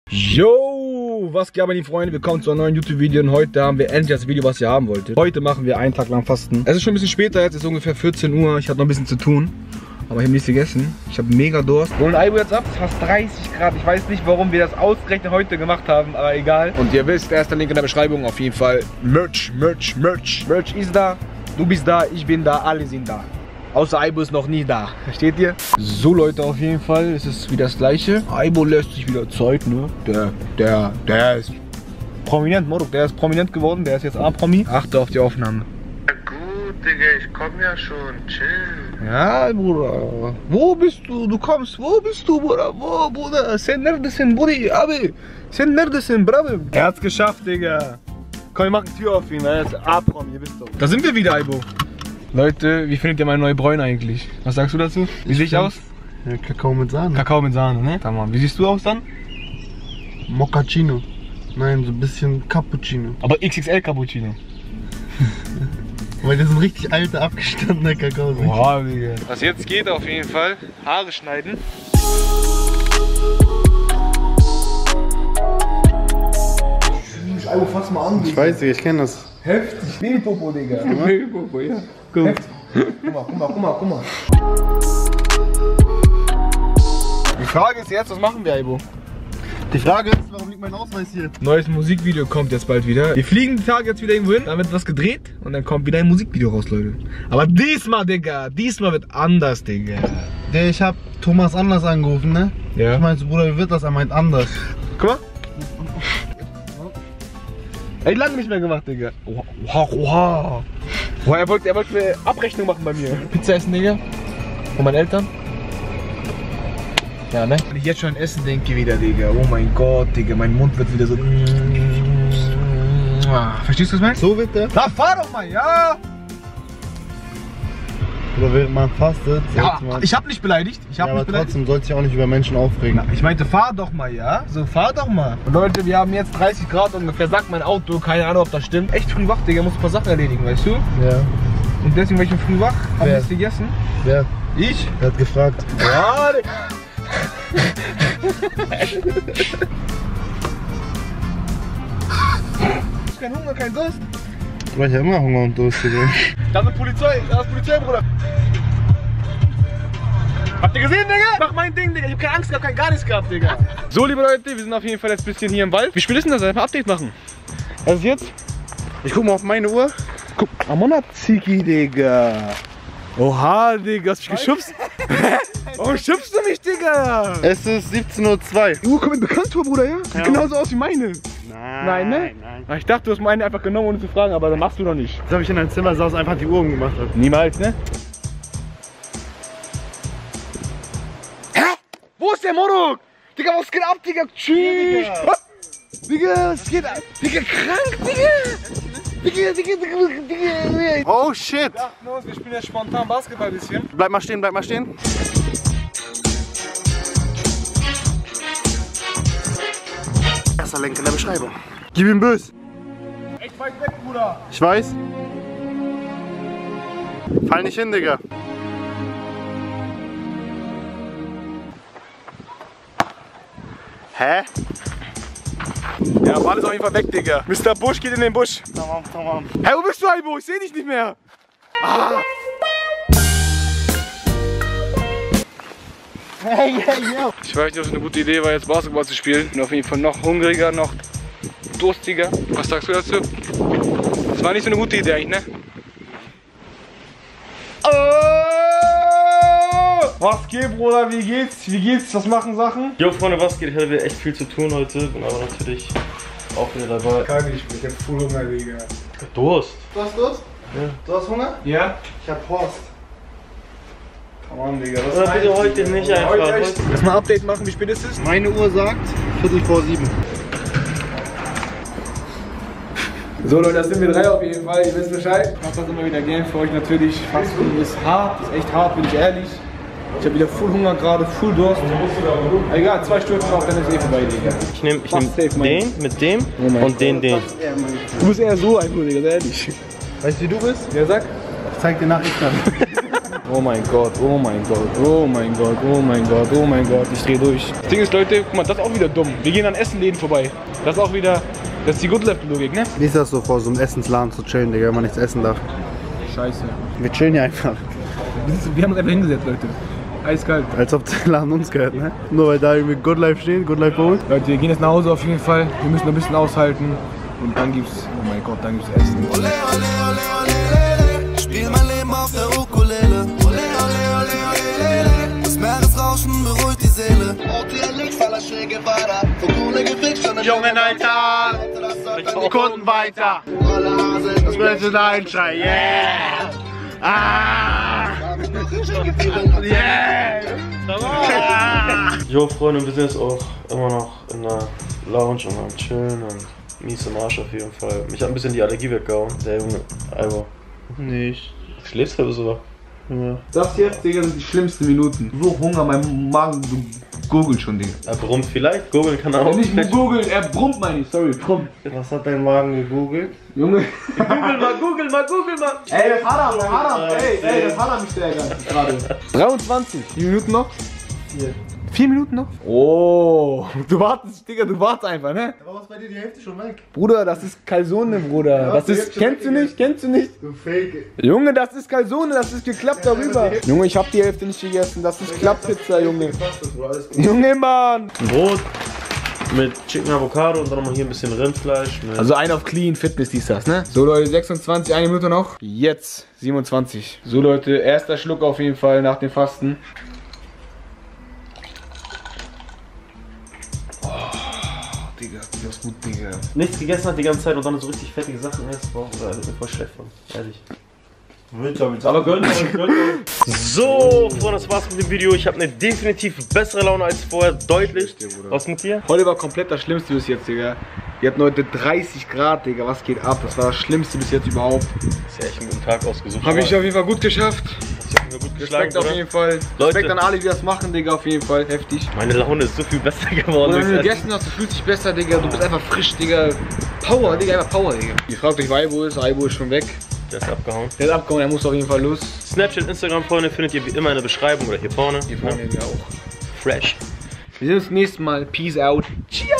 Yo, was geht, meine Freunde? Willkommen zu einem neuen YouTube-Video und heute haben wir endlich das Video, was ihr haben wolltet. Heute machen wir einen Tag lang Fasten. Es ist schon ein bisschen später, jetzt ist ungefähr 14 Uhr. Ich habe noch ein bisschen zu tun, aber ich habe nichts gegessen. Ich habe mega Durst. Wir holen Aibo jetzt ab, fast 30 Grad. Ich weiß nicht, warum wir das ausgerechnet heute gemacht haben, aber egal. Und ihr wisst, erster Link in der Beschreibung auf jeden Fall. Merch. Merch ist da, du bist da, ich bin da, alle sind da. Außer Aibo ist noch nie da. Versteht ihr? So Leute, auf jeden Fall ist es wieder das gleiche. Aibo lässt sich wieder Zeit, ne? Der ist prominent, Moruk. Der ist prominent geworden. Der ist jetzt A-Promi. Achte auf die Aufnahme. Ja gut, Digga, ich komm ja schon. Chill. Ja, Bruder. Wo bist du? Du kommst. Wo bist du, Bruder? Wo, Bruder? Sen neredesin, Budi? Abi. Sen neredesin, Bravo. Er hat's geschafft, Digga. Komm, wir machen die Tür auf ihn. Er ist A-Promi, ihr wisst doch. Da sind wir wieder, Aibo. Leute, wie findet ihr meine neue Bräune eigentlich? Was sagst du dazu? Wie sehe ich aus? Ja, Kakao mit Sahne. Kakao mit Sahne, ne? Tamam. Wie siehst du aus dann? Moccacino. Nein, so ein bisschen Cappuccino. Aber XXL Cappuccino. Weil das sind richtig alte, abgestandene Kakao. Wow, Digga. Was jetzt geht auf jeden Fall, Haare schneiden. Aibo, fass mal an. Ich weiß, Digga, ich kenne das. Heftig. Babypopo, Digga. Babypopo, ja. Guck. Guck mal. Die Frage ist jetzt, was machen wir, Aibo? Die Frage ist, warum liegt mein Ausweis hier? Neues Musikvideo kommt jetzt bald wieder. Wir fliegen die Tage jetzt wieder irgendwo hin, dann wird was gedreht und dann kommt wieder ein Musikvideo raus, Leute. Aber diesmal, Digga, diesmal wird anders, Digga. Ich hab Thomas anders angerufen, ne? Ja. Ich meinte, Bruder, wie wird das? Er meint anders. Guck mal. Ey, lange nicht mehr gemacht, Digga. Oha. Boah, er wollte eine Abrechnung machen bei mir. Pizza essen, Digga. Von meinen Eltern. Ja, ne? Wenn ich jetzt schon an Essen denke wieder, Digga. Oh mein Gott, Digga. Mein Mund wird wieder so... Verstehst du, was ich meine? So wird der? Na, fahr doch mal, ja! Oder während man fastet, Ja, man... ich hab nicht beleidigt. aber trotzdem sollte sich auch nicht über Menschen aufregen. Ich meinte, fahr doch mal, ja? So, fahr doch mal. Und Leute, wir haben jetzt 30 Grad ungefähr, sagt mein Auto, keine Ahnung, ob das stimmt. Echt früh wach, Digga, muss ein paar Sachen erledigen, weißt du? Ja. Und deswegen war ich früh wach, hab Wer? nichts gegessen. Wer? Ich? Er hat gefragt. Ja, Digga. Kein Hunger, kein Durst. Ich hab immer Hunger und Durst, Digga. Da ist Polizei, Bruder. Habt ihr gesehen, Digga? Mach mein Ding, Digga. Ich hab keine Angst gehabt, gar nichts gehabt, Digga. So, liebe Leute, wir sind auf jeden Fall jetzt ein bisschen hier im Wald. Wie spät ist denn das? Einfach Update machen. Was ist jetzt? Ich guck mal auf meine Uhr. Guck, Amona Ziki, Digga. Oha, Digga, hast du mich geschubst? Warum schubst du mich, Digga? Es ist 17:02 Die Uhr kommt mir bekannt vor, Bruder, ja? Sieht genauso aus wie meine. Nein, ne? Nein. Ich dachte, du hast meine einfach genommen, ohne zu fragen, aber das machst du noch nicht. Das habe ich in deinem Zimmer saß, einfach die Uhr gemacht habe. Niemals, ne? Hä? Wo ist der Moruk? Digga, was geht ab, Digga? Tschüss! Digga, was geht ab? Digga, krank, Digga! Digga. Oh shit! Wir spielen jetzt spontan Basketball ein bisschen. Bleib mal stehen. Erster Link in der Beschreibung. Gib ihm Bös. Echt weit weg, Bruder. Ich weiß. Fall nicht hin, Digga. Hä? Ja, Ball ist auf jeden Fall weg, Digga. Mr. Busch geht in den Busch. Tamam. Hey, wo bist du, Aibo? Ich seh dich nicht mehr. Ah. Hey. Ich weiß nicht, ob es eine gute Idee war, jetzt Basketball zu spielen. Bin auf jeden Fall noch hungriger, noch durstiger. Was sagst du dazu? Das war nicht so eine gute Idee eigentlich, ne? Oh! Was geht, Bruder? Wie geht's? Was machen Sachen? Jo Freunde, was geht? Ich hatte echt viel zu tun heute, bin aber natürlich auch wieder dabei. Kann ich hab voll Hunger, Digga. Durst. Du hast Durst? Ja. Du hast Hunger? Ja? Ich hab Horst. Come on, Digga. Oder bitte heute nicht einfach. Lass mal ein Update machen, wie spät ist es? Meine Uhr sagt 7:45. So Leute, das sind wir drei auf jeden Fall, ihr wisst Bescheid. Ich mach das immer wieder gern für euch natürlich. Fasten ist hart, ist echt hart, bin ich ehrlich. Ich habe wieder voll Hunger gerade, voll Durst. Egal, 2 Stunden noch, dann ist vorbei, Digga. Ich nehm den mit dem und den. Du bist eher so einfach, Digga, ehrlich. Weißt du, wie du bist? Wer sagt? Ich zeig dir nach, ich kann. Oh mein Gott, oh mein Gott, oh mein Gott, oh mein Gott, oh mein Gott, ich dreh durch. Das Ding ist, Leute, guck mal, das ist auch wieder dumm. Wir gehen an Essenläden vorbei. Das ist auch wieder, das ist die Good Left-Logik, ne? Wie ist das so, vor so einem Essensladen zu chillen, Digga, wenn man nichts essen darf? Scheiße. Wir chillen hier einfach. Wir haben uns einfach hingesetzt, Leute. Eiskalt. Als ob der Laden uns gehört, ne? Nur weil da irgendwie Good Life steht, Good Life Bowl. Leute, wir gehen jetzt nach Hause auf jeden Fall. Wir müssen noch ein bisschen aushalten. Und dann gibt's, oh mein Gott, dann gibt's Essen. Ole, ole, ole, ole, lele. Spiel mein Leben auf der Ukulele. Ole, ole, ole, ole, lele. Das Meeresrauschen beruhigt die Seele. Jungen, Alter! Kunden weiter! Das möchte ein Schrei, yeah! Ah! Yeah! Jo Freunde, wir sind jetzt auch immer noch in der Lounge und am Chillen und mies im Arsch auf jeden Fall. Mich hat ein bisschen die Allergie weggehauen, der Junge. Alter. Nicht. Schläfst du so wach? Ja. Das jetzt, Digga, sind die schlimmsten Minuten. So Hunger, mein Magen, du googelst schon, Digga. Er brummt vielleicht, googeln kann er auch. Nicht nur googeln, er brummt, meine ich, sorry, brummt. Was hat dein Magen gegoogelt? Junge. Google mal! Ey, das Haram, ey, das Haram mich der gerade. 23. Wie Minuten noch? 4 Minuten noch? Oh, du wartest, Digga, du wartest einfach, ne? Aber was bei dir die Hälfte schon weg? Bruder, das ist Calzone, Bruder. Ja, Das ist, kennst du nicht? Du Fake. Junge, das ist Calzone, das ist geklappt darüber. Junge, ich hab die Hälfte nicht gegessen, das ist Klapppizza, Junge. Junge, Mann. Brot mit Chicken Avocado und dann nochmal hier ein bisschen Rindfleisch. Also ein auf Clean Fitness ist das, ne? So Leute, 26, 1 Minute noch. Jetzt 27. So Leute, erster Schluck auf jeden Fall nach dem Fasten. Digga, das ist gut, Digga. Nichts gegessen hat die ganze Zeit und dann so richtig fettige Sachen isst, boah, da wird mir voll schlecht von, ehrlich. Aber gönnt euch. So, Freunde, das war's mit dem Video. Ich habe eine definitiv bessere Laune als vorher, deutlich. Was mit dir? Heute war komplett das Schlimmste bis jetzt, Digga. Wir hatten heute 30 Grad, Digga. Was geht ab? Das war das Schlimmste bis jetzt überhaupt. Das ist ja echt einen guten Tag ausgesucht. Habe ich auf jeden Fall gut geschafft. Gut Respekt auf jeden Fall. Leute. Respekt an alle, die das machen, Digga. Auf jeden Fall. Heftig. Meine Laune ist so viel besser geworden. Und wenn du gegessen hast, du fühlst dich besser, Digga. Du bist einfach frisch, Digga. Power, Digga. Einfach Power, Digga. Ihr fragt euch, wo Aibo ist. Aibo ist schon weg. Der ist abgehauen. Der ist abgehauen, er muss auf jeden Fall los. Snapchat, Instagram, Freunde, findet ihr wie immer in der Beschreibung oder hier vorne. Hier vorne auch. Fresh. Wir sehen uns nächstes Mal. Peace out. Ciao.